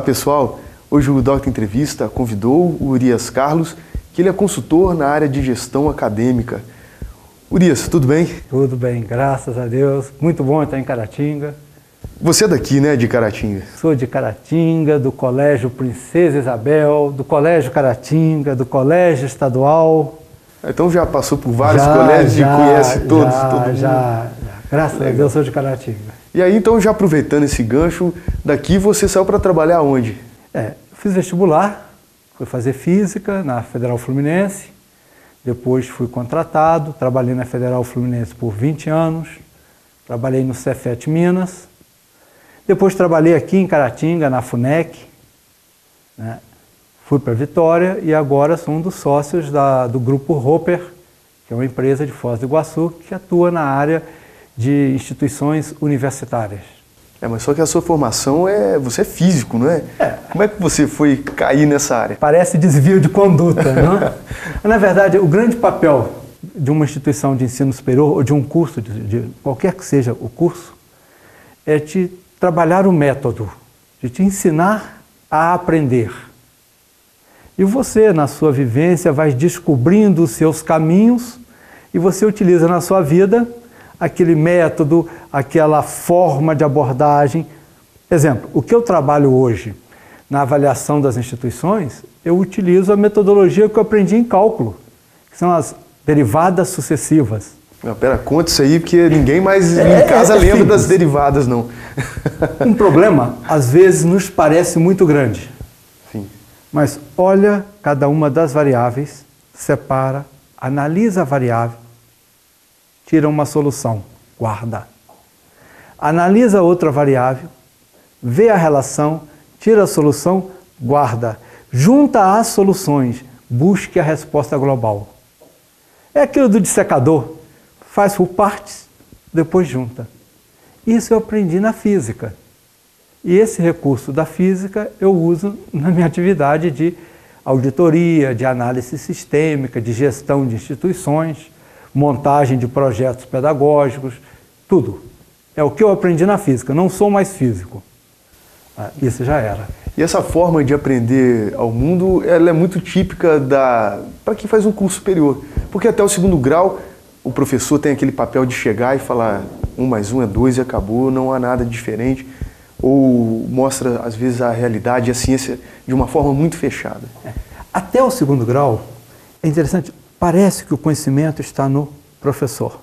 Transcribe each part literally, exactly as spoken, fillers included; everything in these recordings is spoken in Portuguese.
pessoal, hoje o Doctor Entrevista convidou o Urias Carlos, que ele é consultor na área de gestão acadêmica. Urias, tudo bem? Tudo bem, graças a Deus. Muito bom estar em Caratinga. Você é daqui, né, de Caratinga? Sou de Caratinga, do Colégio Princesa Isabel, do Colégio Caratinga, do Colégio Estadual. Então já passou por vários já, colégios já, e conhece todos, já, todo mundo? Já, já. Graças Legal. a Deus sou de Caratinga. E aí, então, já aproveitando esse gancho, daqui você saiu para trabalhar onde? É, fiz vestibular, fui fazer Física na Federal Fluminense, depois fui contratado, trabalhei na Federal Fluminense por vinte anos, trabalhei no Cefet Minas, depois trabalhei aqui em Caratinga, na FUNEC, né? Fui para Vitória e agora sou um dos sócios da, do Grupo Roper, que é uma empresa de Foz do Iguaçu que atua na área de instituições universitárias. É, mas só que a sua formação é... Você é físico, não é? É. Como é que você foi cair nessa área? Parece desvio de conduta, não é? Na verdade, o grande papel de uma instituição de ensino superior ou de um curso, de, de qualquer que seja o curso, é te trabalhar o método, de te ensinar a aprender. E você, na sua vivência, vai descobrindo os seus caminhos e você utiliza na sua vida aquele método, aquela forma de abordagem. Exemplo, o que eu trabalho hoje na avaliação das instituições, eu utilizo a metodologia que eu aprendi em cálculo, que são as derivadas sucessivas. Não, pera, conta isso aí, porque ninguém mais é, em casa é, é lembra simples. das derivadas, não. Um problema, às vezes, nos parece muito grande. Sim. Mas olha cada uma das variáveis, separa, analisa a variável, tira uma solução, guarda. Analisa outra variável, vê a relação, tira a solução, guarda. Junta as soluções, busque a resposta global. É aquilo do dissecador, faz por partes, depois junta. Isso eu aprendi na física. E esse recurso da física eu uso na minha atividade de auditoria, de análise sistêmica, de gestão de instituições, montagem de projetos pedagógicos, tudo. É o que eu aprendi na física, não sou mais físico. Ah, isso já era. E essa forma de aprender ao mundo, ela é muito típica da para quem faz um curso superior. Porque até o segundo grau, o professor tem aquele papel de chegar e falar um mais um é dois e acabou, não há nada diferente. Ou mostra, às vezes, a realidade e a ciência de uma forma muito fechada. É. Até o segundo grau, é interessante, parece que o conhecimento está no professor.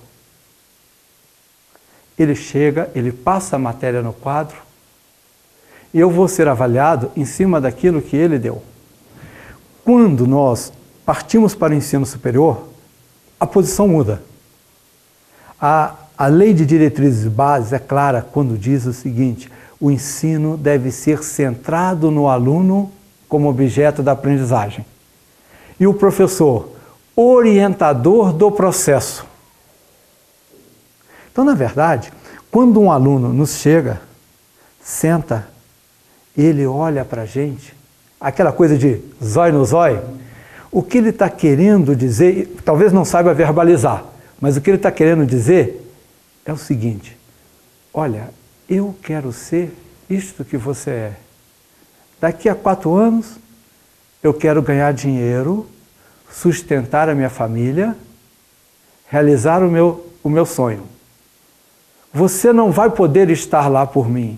Ele chega, ele passa a matéria no quadro e eu vou ser avaliado em cima daquilo que ele deu. Quando nós partimos para o ensino superior, a posição muda. A, a lei de diretrizes básicas é clara quando diz o seguinte: o ensino deve ser centrado no aluno como objeto da aprendizagem. E o professor, orientador do processo. Então, na verdade, quando um aluno nos chega, senta, ele olha para a gente, aquela coisa de zóio no zóio, o que ele está querendo dizer, talvez não saiba verbalizar, mas o que ele está querendo dizer é o seguinte: olha, eu quero ser isto que você é. Daqui a quatro anos, eu quero ganhar dinheiro, sustentar a minha família, realizar o meu, o meu sonho. Você não vai poder estar lá por mim.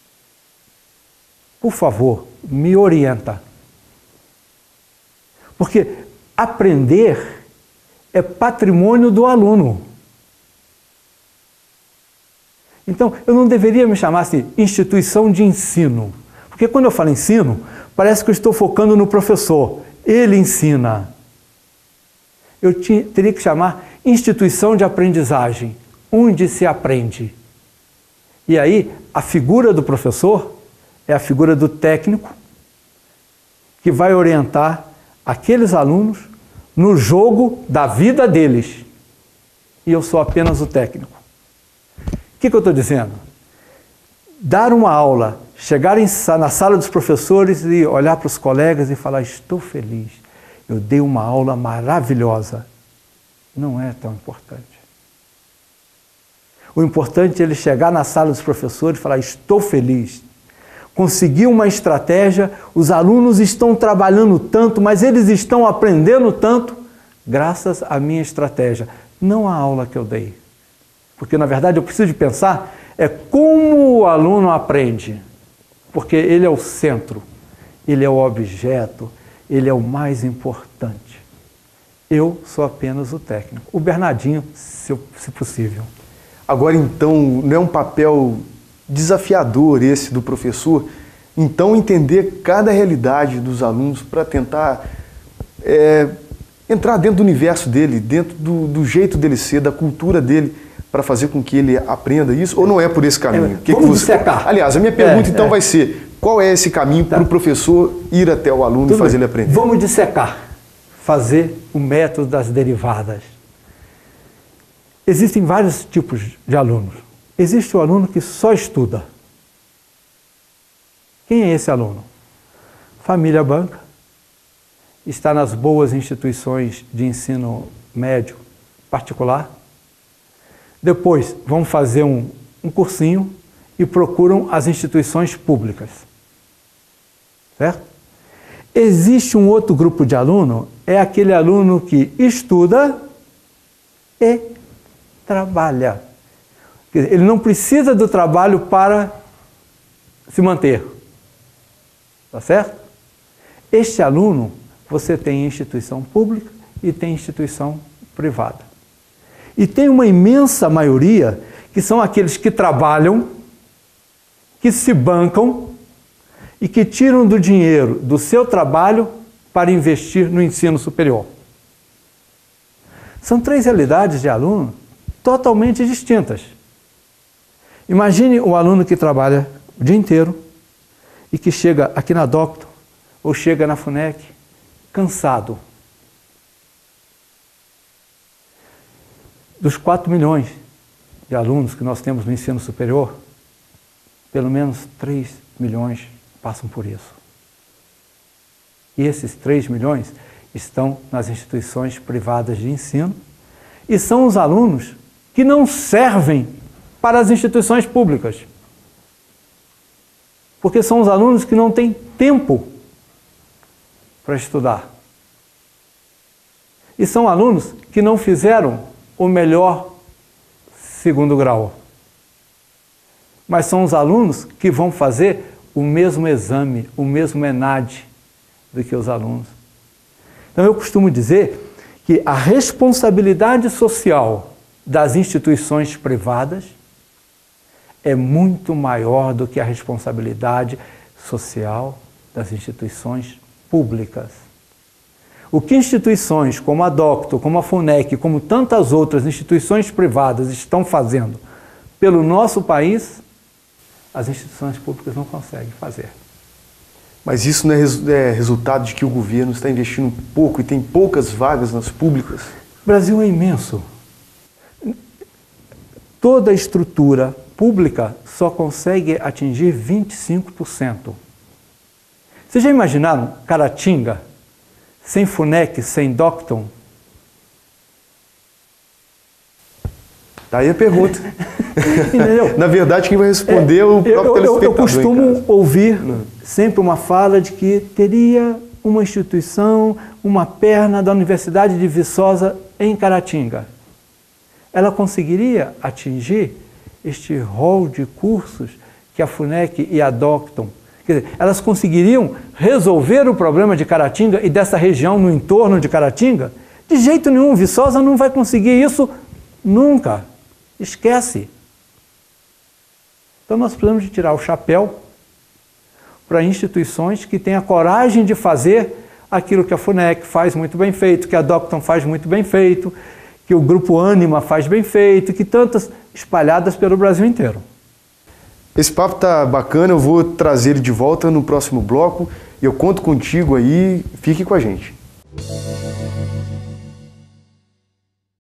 Por favor, me orienta. Porque aprender é patrimônio do aluno. Então, eu não deveria me chamar assim, instituição de ensino. Porque quando eu falo ensino, parece que eu estou focando no professor. Ele ensina. Eu tinha, teria que chamar instituição de aprendizagem, onde se aprende. E aí, a figura do professor é a figura do técnico que vai orientar aqueles alunos no jogo da vida deles. E eu sou apenas o técnico. O que, que eu estou dizendo? Dar uma aula, chegar em, na sala dos professores e olhar para os colegas e falar: estou feliz, eu dei uma aula maravilhosa. Não é tão importante. O importante é ele chegar na sala dos professores e falar: estou feliz. consegui uma estratégia, os alunos estão trabalhando tanto, mas eles estão aprendendo tanto, graças à minha estratégia, não à aula que eu dei. Porque, na verdade, eu preciso de pensar é como o aluno aprende, porque ele é o centro, ele é o objeto, ele é o mais importante. Eu sou apenas o técnico. O Bernardinho, se, se possível. Agora, então, não é um papel desafiador esse do professor, então, entender cada realidade dos alunos para tentar é, entrar dentro do universo dele, dentro do, do jeito dele ser, da cultura dele, para fazer com que ele aprenda isso, ou não é por esse caminho? É, que vamos que você... dissecar. Aliás, a minha pergunta É, então é. vai ser, qual é esse caminho Tá. para o professor ir até o aluno Tudo e fazer bem. ele aprender? Vamos dissecar, fazer o método das derivadas. Existem vários tipos de alunos. Existe o aluno que só estuda. Quem é esse aluno? Família banca, está nas boas instituições de ensino médio particular. Depois vão fazer um, um cursinho e procuram as instituições públicas. Certo? Existe um outro grupo de aluno, é aquele aluno que estuda e trabalha. Quer dizer, ele não precisa do trabalho para se manter. Tá certo? Este aluno, você tem instituição pública e tem instituição privada. E tem uma imensa maioria que são aqueles que trabalham, que se bancam e que tiram do dinheiro do seu trabalho para investir no ensino superior. São três realidades de aluno totalmente distintas. Imagine o aluno que trabalha o dia inteiro e que chega aqui na Docton ou chega na FUNEC cansado. Dos quatro milhões de alunos que nós temos no ensino superior, pelo menos três milhões passam por isso. E esses três milhões estão nas instituições privadas de ensino e são os alunos que não servem para as instituições públicas. Porque são os alunos que não têm tempo para estudar. E são alunos que não fizeram o melhor segundo grau. Mas são os alunos que vão fazer o mesmo exame, o mesmo ENAD do que os alunos. Então eu costumo dizer que a responsabilidade social das instituições privadas é muito maior do que a responsabilidade social das instituições públicas. O que instituições como a Docton, como a FUNEC, como tantas outras instituições privadas estão fazendo pelo nosso país, as instituições públicas não conseguem fazer. Mas isso não é, res, é resultado de que o governo está investindo pouco e tem poucas vagas nas públicas? O Brasil é imenso. Toda a estrutura pública só consegue atingir vinte e cinco por cento. Vocês já imaginaram Caratinga sem FUNEC, sem Docton? Tá aí a pergunta. Na verdade, quem vai responder é o próprio eu, telespectador. Eu, eu costumo ouvir sempre uma fala de que teria uma instituição, uma perna da Universidade de Viçosa em Caratinga. Ela conseguiria atingir este rol de cursos que a FUNEC e a Docton, quer dizer, elas conseguiriam resolver o problema de Caratinga e dessa região no entorno de Caratinga? De jeito nenhum, Viçosa não vai conseguir isso nunca. Esquece. Então nós precisamos de tirar o chapéu para instituições que têm a coragem de fazer aquilo que a FUNEC faz muito bem feito, que a Docton faz muito bem feito, que o Grupo Ânima faz bem feito, que tantas espalhadas pelo Brasil inteiro. Esse papo tá bacana, eu vou trazer ele de volta no próximo bloco. Eu conto contigo aí, fique com a gente.